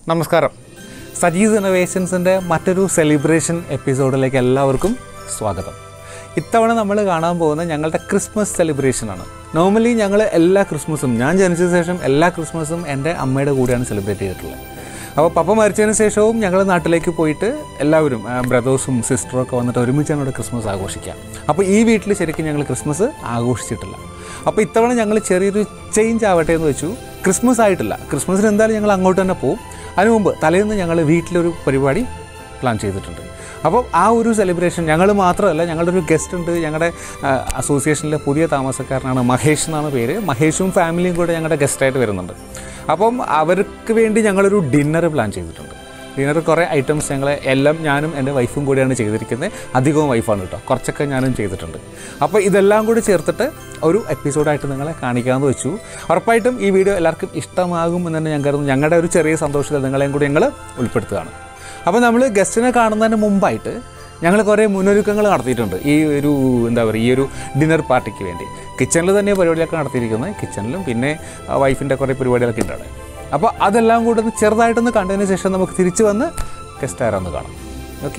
നമസ്കാരം. സജീസ് ഇന്നോവേഷൻസിൻ്റെ മറ്റൊരു സെലിബ്രേഷൻ എപ്പിസോഡിലേക്ക് എല്ലാവർക്കും സ്വാഗതം. ഇത്തവണ നമ്മൾ കാണാൻ പോകുന്നത് ഞങ്ങളുടെ ക്രിസ്മസ് സെലിബ്രേഷനാണ്. നോർമലി ഞങ്ങൾ എല്ലാ ക്രിസ്മസും, ഞാൻ ജനിച്ച ശേഷം എല്ലാ ക്രിസ്മസും എൻ്റെ അമ്മയുടെ കൂടെയാണ് സെലിബ്രേറ്റ് ചെയ്തിട്ടുള്ളത്. അപ്പോൾ പപ്പ മരിച്ചതിന് ശേഷവും ഞങ്ങൾ നാട്ടിലേക്ക് പോയിട്ട് എല്ലാവരും ബ്രദേഴ്സും സിസ്റ്ററും ഒക്കെ വന്നിട്ട് ഒരുമിച്ചാണ് ഇവിടെ ക്രിസ്മസ് ആഘോഷിക്കുക. അപ്പോൾ ഈ വീട്ടിൽ ശരിക്കും ഞങ്ങൾ ക്രിസ്മസ് ആഘോഷിച്ചിട്ടില്ല. അപ്പോൾ ഇത്തവണ ഞങ്ങൾ ചെറിയൊരു ചേഞ്ച് ആവട്ടെ എന്ന് വെച്ചു. ക്രിസ്മസ് ആയിട്ടില്ല, ക്രിസ്മസിന് എന്തായാലും ഞങ്ങൾ അങ്ങോട്ട് തന്നെ പോകും. അതിനു മുമ്പ് തലേന്ന് ഞങ്ങൾ വീട്ടിലൊരു പരിപാടി പ്ലാൻ ചെയ്തിട്ടുണ്ട്. അപ്പോൾ ആ ഒരു സെലിബ്രേഷൻ ഞങ്ങൾ മാത്രമല്ല, ഞങ്ങളുടെ ഒരു ഗസ്റ്റ് ഉണ്ട്. ഞങ്ങളുടെ അസോസിയേഷനിലെ പുതിയ താമസക്കാരനാണ്, മഹേഷ് എന്നാണ് പേര്. മഹേഷും ഫാമിലിയും കൂടെ ഞങ്ങളുടെ ഗസ്റ്റായിട്ട് വരുന്നുണ്ട്. അപ്പം അവർക്ക് വേണ്ടി ഞങ്ങളൊരു ഡിന്നർ പ്ലാൻ ചെയ്തിട്ടുണ്ട്. ഡിന്നർ കുറേ ഐറ്റംസ് എല്ലാം ഞാനും എൻ്റെ വൈഫും കൂടെയാണ് ചെയ്തിരിക്കുന്നത്. അധികവും വൈഫാണ് കേട്ടോ, കുറച്ചൊക്കെ ഞാനും ചെയ്തിട്ടുണ്ട്. അപ്പോൾ ഇതെല്ലാം കൂടി ചേർത്തിട്ട് ഒരു എപ്പിസോഡായിട്ട് നിങ്ങളെ കാണിക്കാമെന്ന് വെച്ചു. ഉറപ്പായിട്ടും ഈ വീഡിയോ എല്ലാവർക്കും ഇഷ്ടമാകും എന്ന് തന്നെ ഞാൻ കരുതുന്നു. ഞങ്ങളുടെ ഒരു ചെറിയ സന്തോഷത്തിൽ നിങ്ങളെയും കൂടി ഞങ്ങൾ ഉൾപ്പെടുത്തുകയാണ്. അപ്പോൾ നമ്മൾ ഗസ്റ്റിനെ കാണുന്നതിന് മുമ്പായിട്ട് ഞങ്ങൾ കുറേ മുന്നൊരുക്കങ്ങൾ നടത്തിയിട്ടുണ്ട്. ഈ ഒരു ഈ ഒരു ഡിന്നർ പാർട്ടിക്ക് വേണ്ടി കിച്ചണിൽ തന്നെ പരിപാടികളൊക്കെ നടത്തിയിരിക്കുന്നത്. കിച്ചണിലും പിന്നെ വൈഫിൻ്റെ കുറേ പരിപാടികളൊക്കെ ഉണ്ട് അവിടെ. അപ്പോൾ അതെല്ലാം കൂടെ ഒന്ന് ചെറുതായിട്ടൊന്ന് കണ്ടതിന് ശേഷം നമുക്ക് തിരിച്ച് വന്ന് ഗസ്റ്റ് ആരാന്ന് കാണാം. ഓക്കെ.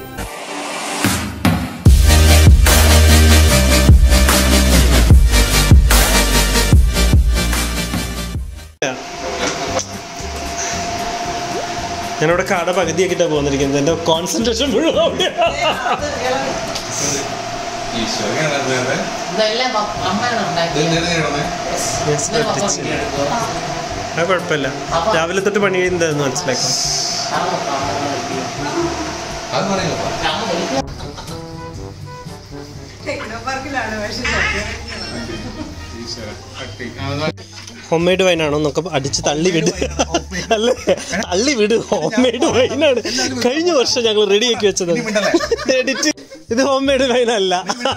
ഞാനിവിടെ കട പകുതിയാക്കിട്ടാണ് പോകുന്നിരിക്കുന്നത്. എൻ്റെ കോൺസെൻട്രേഷൻ മുഴുവൻ കുഴപ്പമില്ല. രാവിലെ തൊട്ട് പണി ചെയ്യുന്നതെന്ന് മനസ്സിലാക്കാം. ഹോം മെയ്ഡ് വൈനാണോ എന്നൊക്കെ അടിച്ച് തള്ളി വിട്. അല്ലേ, തള്ളി വിട്. ഹോം മെയ്ഡ് വൈനാണ്. കഴിഞ്ഞ വർഷം ഞങ്ങൾ റെഡിയാക്കി വെച്ചത്. എഡിറ്റ് ഇത് ഹോം മെയ്ഡ് വൈനല്ല.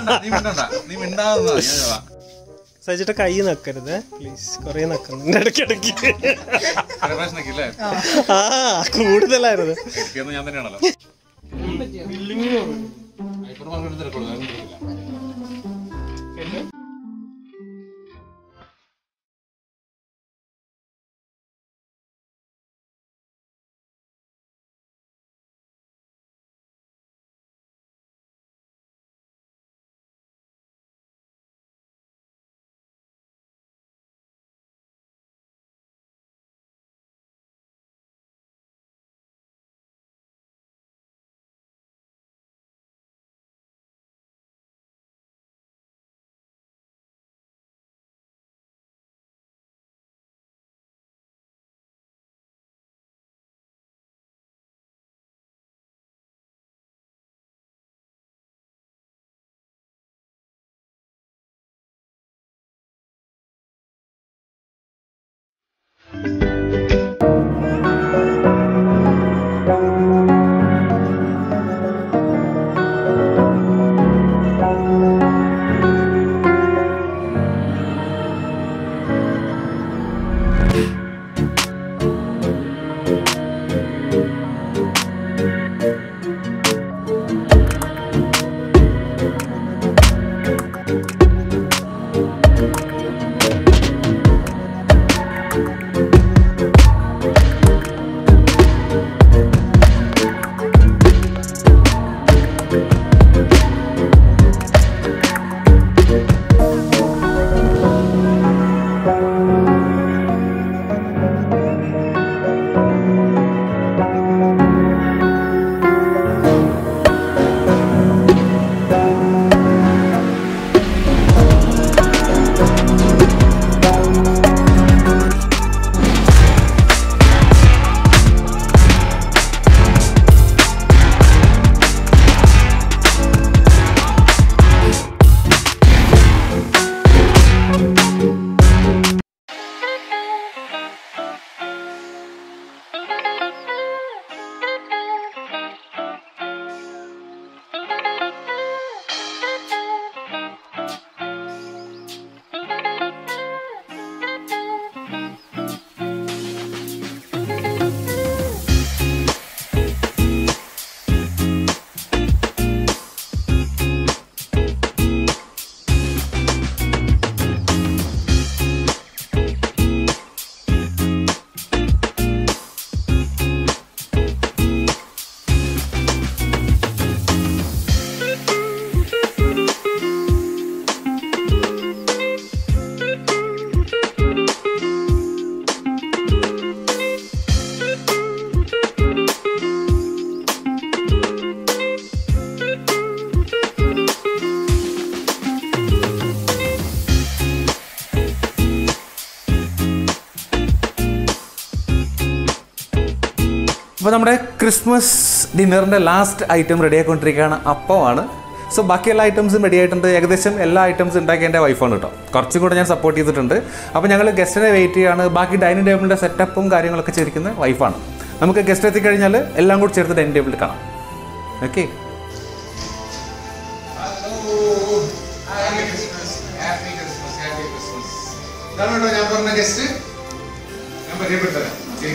സജിയുടെ കൈ നക്കരുത് പ്ലീസ്. കൊറേ നക്കണം ഇടയ്ക്കിടയ്ക്ക്. ആ കൂടുതലായിരുന്നു. അപ്പോൾ നമ്മുടെ ക്രിസ്മസ് ഡിന്നറിൻ്റെ ലാസ്റ്റ് ഐറ്റം റെഡി ആയിക്കൊണ്ടിരിക്കുകയാണ്, അപ്പമാണ്. സോ ബാക്കി എല്ലാ ഐറ്റംസും റെഡി ആയിട്ടുണ്ട്. ഏകദേശം എല്ലാ ഐറ്റംസും ഉണ്ടാക്കി എൻ്റെ വൈഫാണ് കേട്ടോ. കുറച്ചും കൂടെ ഞാൻ സപ്പോർട്ട് ചെയ്തിട്ടുണ്ട്. അപ്പോൾ ഞങ്ങൾ ഗസ്റ്റിനെ വെയിറ്റ് ചെയ്യുകയാണ്. ബാക്കി ഡൈനിങ് ടേബിളിൻ്റെ സെറ്റപ്പും കാര്യങ്ങളൊക്കെ ചെയ്തിരിക്കുന്നത് വൈഫാണ്. നമുക്ക് ഗസ്റ്റ് എത്തിക്കഴിഞ്ഞാൽ എല്ലാം കൂടി ചേർത്ത് ഡൈനിങ് ടേബിളിൽ കാണാം. ഓക്കെ. ഞാൻ പറഞ്ഞ ഗസ്റ്റ് ഞാൻ പരിചയപ്പെടുത്തരാം.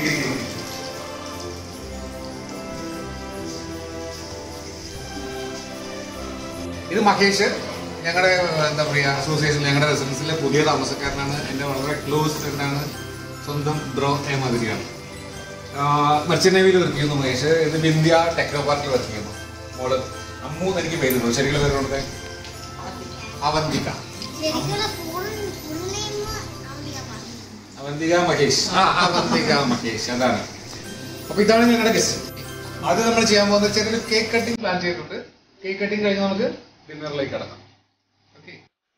ഇത് മഹേഷ്, ഞങ്ങളുടെ എന്താ പറയുക അസോസിയേഷൻ, ഞങ്ങളുടെ റെസിഡൻസിലെ പുതിയ താമസക്കാരനാണ്. എൻ്റെ വളരെ ക്ലോസ് ഫ്രണ്ടാണ്, സ്വന്തം ബ്രോ മാതിരിയാണ്. മെർച്ചൻ്റ് നേവിയിൽ വർക്ക് ചെയ്യുന്നു മഹേഷ്. ഇത് ഇന്ത്യ ടെക്നോ പാർക്കിൽ വർക്ക് ചെയ്യുന്നു. മോള് അമ്മു എന്ന് എനിക്ക് പേരുണ്ടോ? ശരിക്കുള്ള പേര് കൊടുത്തേ? അവന്തിക. അവന്തിക മഹേഷ്. അവന്തിക മഹേഷ്, അതാണ്. അപ്പൊ ഇതാണ് ഞങ്ങളുടെ ഗസ്റ്റ്. അത് നമ്മൾ ചെയ്യാൻ പോകുന്നത് ചെറിയൊരു കേക്ക് കട്ടിങ് പ്ലാൻ ചെയ്തിട്ടുണ്ട്. കേക്ക് കട്ടിങ് കഴിഞ്ഞ് നമുക്ക് ഡിന്നറിലേക്ക് കടക്കാം. ഓക്കെ.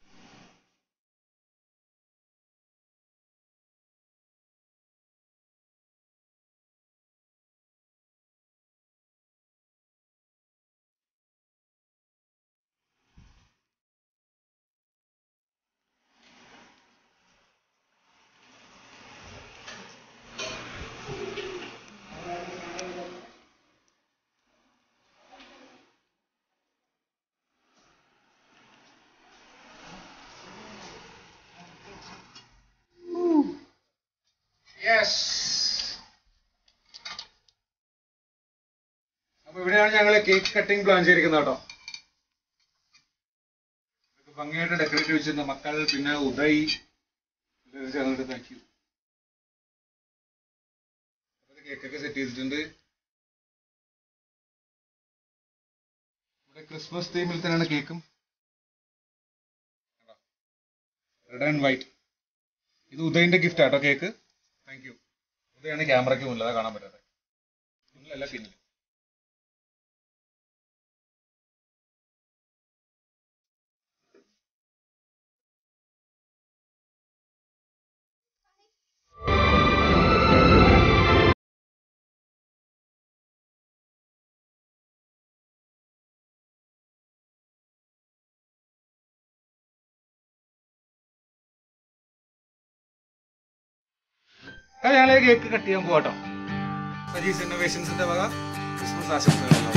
അപ്പൊ ഇവിടെയാണ് ഞങ്ങൾ കേക്ക് കട്ടിങ് പ്ലാൻ ചെയ്തിരിക്കുന്നത് കേട്ടോ. ഭംഗിയായിട്ട് ഡെക്കറേറ്റ് വെച്ചിരുന്ന മക്കൾ, പിന്നെ ഉദയ് ചേർന്നിട്ട് താങ്ക് യു. കേക്കൊക്കെ സെറ്റ് ചെയ്തിട്ടുണ്ട്. ഇവിടെ ക്രിസ്മസ് തീമിൽ തന്നെയാണ് കേക്കും. Red and white. ഇത് ഉദയന്റെ ഗിഫ്റ്റ് ആട്ടോ കേക്ക്. Thank you. ഉദയാണ് ക്യാമറയ്ക്ക് മുന്നിൽ, അതാ കാണാൻ പറ്റാതെ. മുന്നിലല്ല, പിന്നിൽ. ഞങ്ങൾ കേക്ക് കട്ട് ചെയ്യാൻ പോവാട്ടോ. സജീസ് ഇന്നോവേഷൻസിന്റെ വക ക്രിസ്മസ് ആശംസകൾ.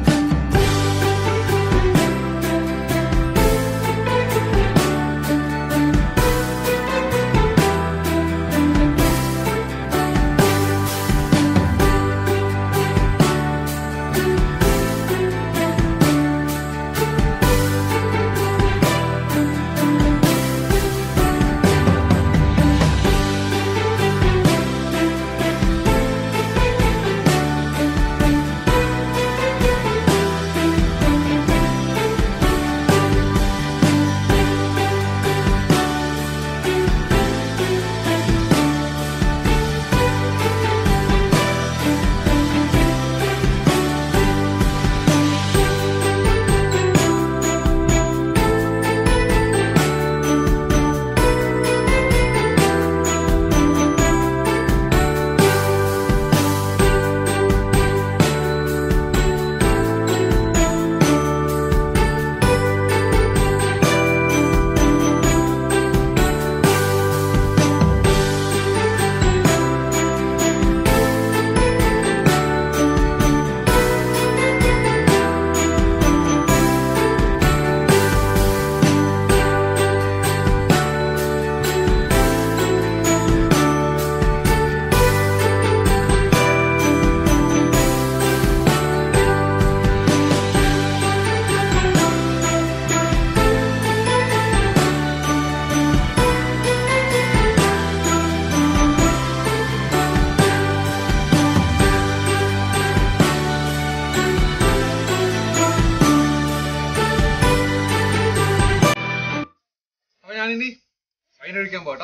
ഞാനിനി വൈൻ ഒഴിക്കാൻ പോട്ടോ.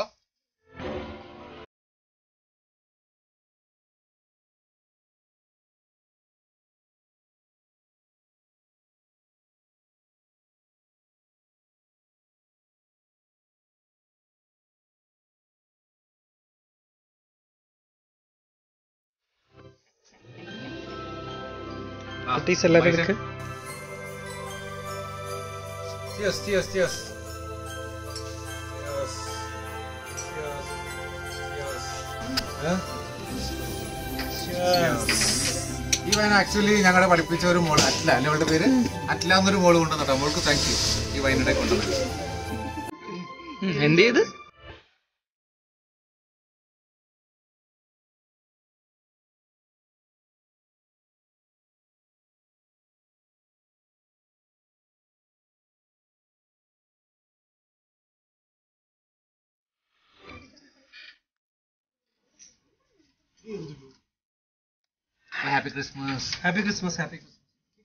പാർട്ടീസ് എല്ലാവരും എടുക്ക്. Cheers, cheers, cheers. ഈ വൈൻ ആക്ച്വലി ഞങ്ങളെ പഠിപ്പിച്ച ഒരു മോള് അറ്റ്ല അല്ലെ അവളുടെ പേര് അറ്റ്ല എന്നൊരു മോള് കൊണ്ടുവന്നിട്ടോ. മോൾക്ക് താങ്ക് യു ഈ വൈനിടെ കൊണ്ടുവന്നത്. എന്ത് ചെയ്ത് happy Christmas. Happy Christmas. Happy Christmas.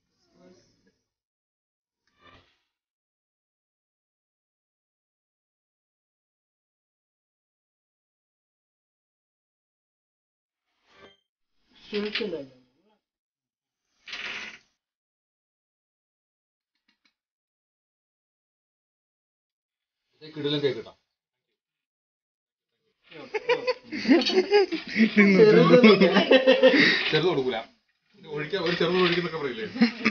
കിടിലം കേക്ക് കിട്ടാം. ചെറുത് കൊടുക്കൂല, ഒഴിക്കാൻ ഒരു ചെറുത് ഒഴിക്കുന്നൊക്കെ പറയില്ലേ.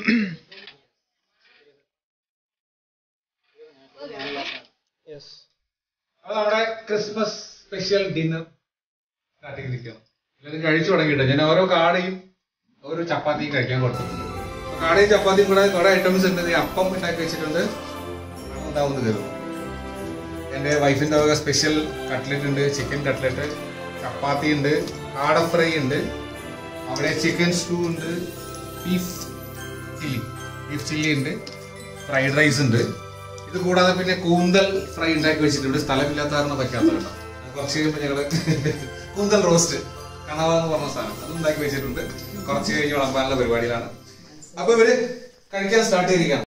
അത് നമ്മുടെ ക്രിസ്മസ് സ്പെഷ്യൽ ഡിന്നർ സ്റ്റാർട്ടിങ് നിൽക്കണം. എല്ലാവരും കഴിച്ചു തുടങ്ങിയിട്ട് ഞാൻ ഓരോ കാടയും ഓരോ ചപ്പാത്തിയും കഴിക്കാൻ കൊടുത്തിട്ടുണ്ട്. കാടയും ചപ്പാത്തിയും കൂടെ കുറെ ഐറ്റംസ് ഉണ്ട്. അപ്പം ഉണ്ടാക്കി വെച്ചിട്ടുണ്ട്. ഉണ്ടാവുന്ന കയറും. എൻ്റെ വൈഫിൻ്റെ വക സ്പെഷ്യൽ കട്ട്ലറ്റ് ഉണ്ട്, ചിക്കൻ കട്ട്ലറ്റ്, ചപ്പാത്തി ഉണ്ട്, കാട ഫ്രൈ ഉണ്ട്, അവിടെ ചിക്കൻ സ്റ്റൂ ഉണ്ട്, ബീഫ് ചില്ലി ഉണ്ട്, ഫ്രൈഡ് റൈസ് ഉണ്ട്. ഇത് കൂടാതെ പിന്നെ കൂന്തൽ ഫ്രൈ ഉണ്ടാക്കി വെച്ചിട്ടുണ്ട്. സ്ഥലമില്ലാത്ത കാരണം വയ്ക്കാത്ത കേട്ടോ. കുറച്ച് കഴിയുമ്പോൾ ഞങ്ങൾ കൂന്തൽ റോസ്റ്റ് കണവ എന്ന് പറഞ്ഞ സാധനം അതും ഉണ്ടാക്കി വെച്ചിട്ടുണ്ട്. കുറച്ച് കഴിഞ്ഞ് വിളമ്പാനുള്ള പരിപാടിയിലാണ്. അപ്പൊ ഇവര് കഴിക്കാൻ സ്റ്റാർട്ട് ചെയ്തിരിക്കാം.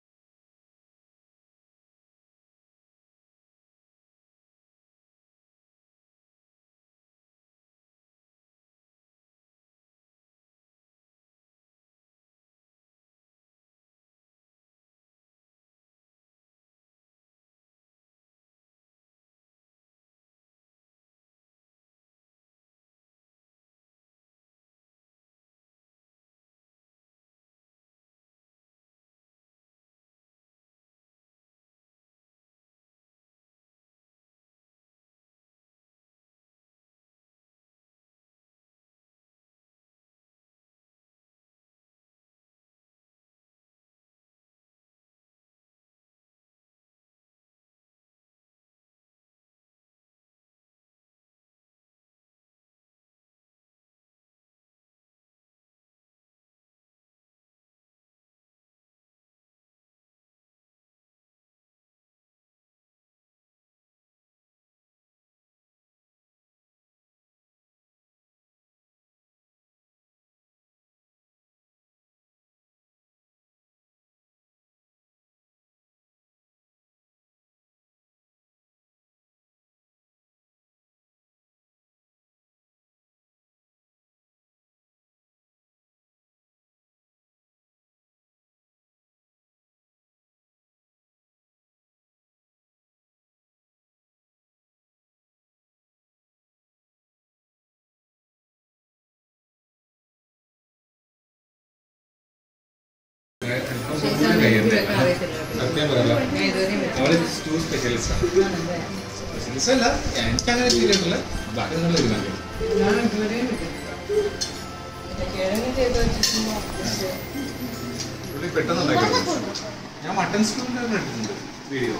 സത്യം പറയല്ല, അവള് സ്റ്റൂ സ്പെഷ്യലിസ്റ്റ് ആണ്. സ്പെഷ്യലിസ്റ്റ് അല്ല, എനിക്ക് അങ്ങനെ ചെയ്തിട്ടില്ല. ബാക്കി നിങ്ങൾ ഇരുന്നാലും പുള്ളി പെട്ടെന്ന് ഉണ്ടാക്കി. ഞാൻ മട്ടൺ സ്റ്റൂവിൻ്റെ ഇട്ടിട്ടുണ്ട് വീഡിയോ.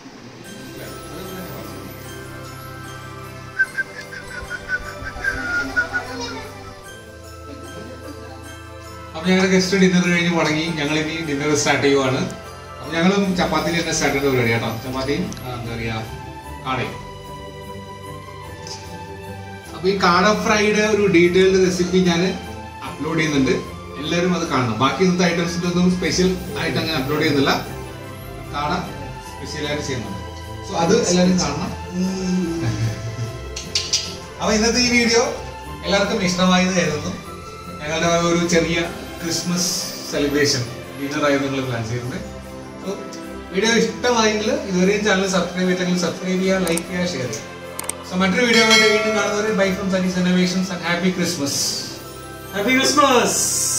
അപ്പൊ ഞങ്ങളുടെ ഗസ്റ്റ് ഡിന്നർ കഴിഞ്ഞ് മുടങ്ങി. ഞങ്ങൾ ഇനി ഡിന്നർ സ്റ്റാർട്ട് ചെയ്യുവാണ്. അപ്പൊ ഞങ്ങളും ചപ്പാത്തി തന്നെ സ്റ്റാർട്ട് ചെയ്ത പരിപാടി കേട്ടോ. ചപ്പാത്തിയും എന്താ പറയാ കാടയും. അപ്പൊ ഈ കാട ഫ്രൈഡ് ഒരു ഡീറ്റെയിൽഡ് റെസിപ്പി ഞാൻ അപ്ലോഡ് ചെയ്യുന്നുണ്ട്. എല്ലാവരും അത് കാണണം. ബാക്കി ഇന്നത്തെ ഐറ്റംസിന്റെ ഒന്നും സ്പെഷ്യൽ ആയിട്ട് അങ്ങനെ അപ്ലോഡ് ചെയ്യുന്നില്ല. കാട സ്പെഷ്യലായിട്ട് ചെയ്യുന്നുണ്ട്. സോ അത് എല്ലാവരും കാണണം. അപ്പൊ ഇന്നത്തെ ഈ വീഡിയോ എല്ലാവർക്കും ഇഷ്ടമായി എന്ന് കരുതുന്നു. ഞങ്ങളുടെ ഒരു ചെറിയ ക്രിസ്മസ് സെലിബ്രേഷൻ ഡിന്നറായിരുന്നു നിങ്ങൾ പ്ലാൻ ചെയ്യുന്നത്. സോ വീഡിയോ ഇഷ്ടമായെങ്കിൽ ഇതുവരെയും ചാനൽ സബ്സ്ക്രൈബ് ചെയ്തിട്ടെങ്കിൽ സബ്സ്ക്രൈബ് ചെയ്യുക, ലൈക്ക് ചെയ്യുക, ഷെയർ ചെയ്യുക. സോ മറ്റൊരു വീഡിയോ ആയിട്ട് വീണ്ടും കാണുന്നവരെ bye from Saji's innovations and happy Christmas. Happy Christmas.